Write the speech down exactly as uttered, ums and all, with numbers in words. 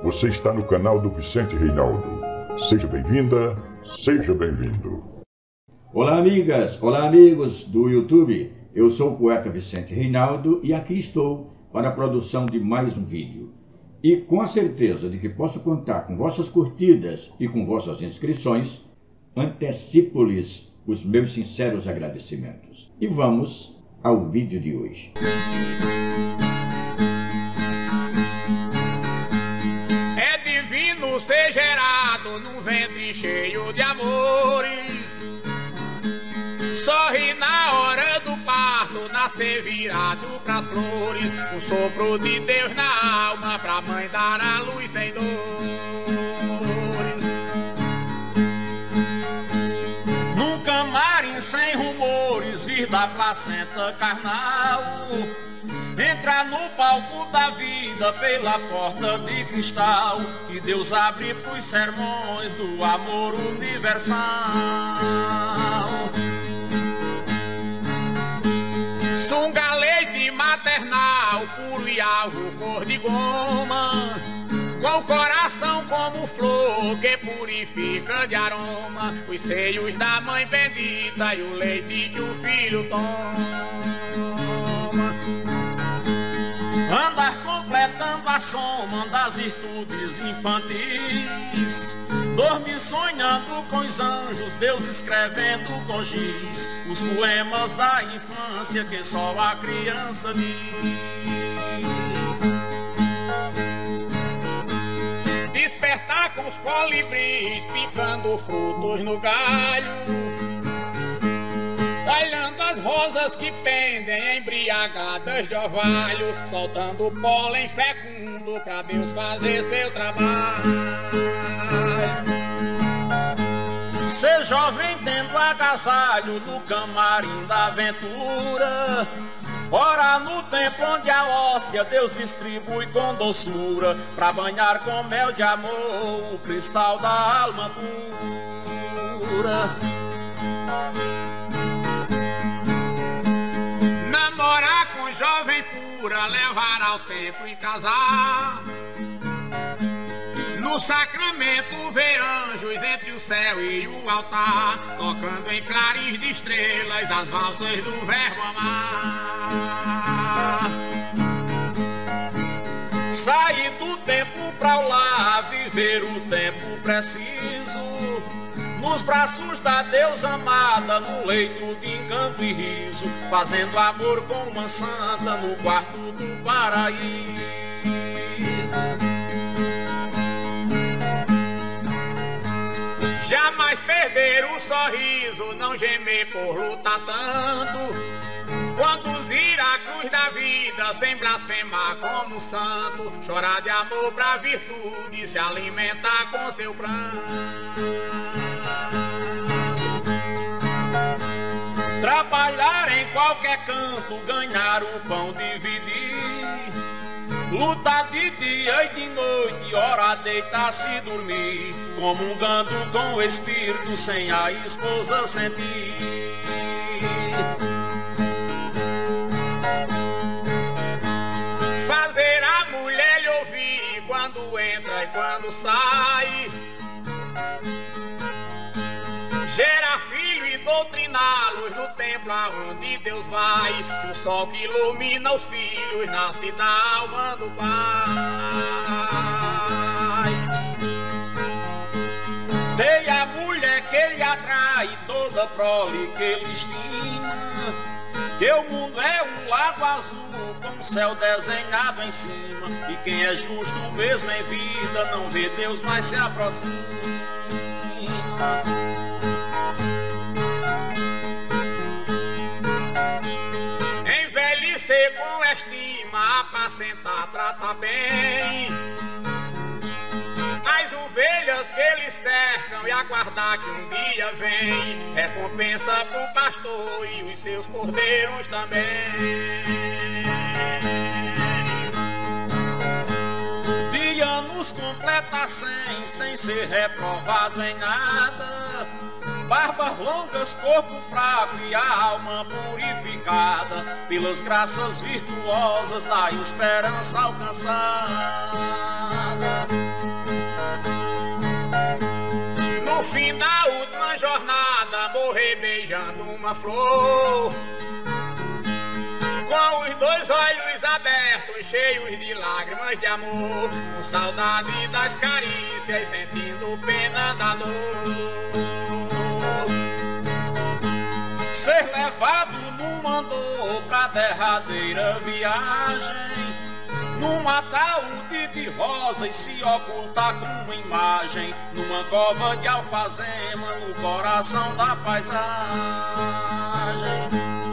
Você está no canal do Vicente Reinaldo. Seja bem-vinda, seja bem-vindo. Olá, amigas, olá, amigos do YouTube. Eu sou o poeta Vicente Reinaldo e aqui estou para a produção de mais um vídeo. E com a certeza de que posso contar com vossas curtidas e com vossas inscrições, antecipo-lhes os meus sinceros agradecimentos. E vamos ao vídeo de hoje. É divino ser gerado num ventre cheio de amores, sorri na hora do parto, nascer virado pras flores, o sopro de Deus na alma pra mãe dar a luz sem dores. Num camarim sem rumores, vir da placenta carnal, entrar no palco da vida pela porta de cristal, que Deus abre pros sermões do amor universal. Sunga leite maternal, puro e alvo cor de goma, com o coração como flor que purifica de aroma, os seios da mãe bendita e o leite que o filho toma. Andar completando a soma das virtudes infantis, dormir sonhando com os anjos, Deus escrevendo com giz os poemas da infância que só a criança diz. Despertar com os colibris, picando frutos no galho, talhando as rosas que pendem embriagadas de orvalho, soltando pólen fecundo pra Deus fazer seu trabalho. Ser jovem tendo agasalho no camarim da aventura, ora no templo onde a hóstia Deus distribui com doçura, pra banhar com mel de amor o cristal da alma pura. Namorar com jovem pura, levar ao templo e casar, no sacramento ver anjos entre o céu e o altar, tocando em clarins de estrelas as valsas do verbo amar. Sair do templo pra o lar, viver o tempo preciso, nos braços da Deus amada, no leito de encanto e riso, fazendo amor com uma santa no quarto do paraíso. Jamais perder o sorriso, não gemer por lutar tanto, conduzir a cruz da vida sem blasfemar como santo, chorar de amor pra virtude, se alimentar com seu pranto. Trabalhar em qualquer canto, ganhar o pão, dividir, lutar de dia e de noite, ora deitar-se e dormir, comungando com o espírito sem a esposa sentir. Fazer a mulher lhe ouvir quando entra e quando sai, gerar filho e doutriná-los no templo aonde Deus vai, o sol que ilumina os filhos nasce da alma do Pai. Dei a mulher que ele atrai, toda prole que ele estima, que o mundo é um lago azul com o céu desenhado em cima, e quem é justo mesmo em vida não vê Deus, mas se aproxima. Envelhecer com estima, apacentar, tratar bem as ovelhas que lhe cercam e aguardar que um dia vem recompensa pro pastor e os seus cordeiros também. De anos completa cem, sem ser reprovado em nada, barbas longas, corpo fraco e a alma purificada pelas graças virtuosas da esperança alcançada. beijando uma flor, com os dois olhos abertos, cheios de lágrimas de amor, com saudade das carícias, sentindo pena da dor. Ser levado num andor pra derradeira viagem, num ataúde de rosas se ocultar com uma imagem, numa cova de alfazema no coração da paisagem.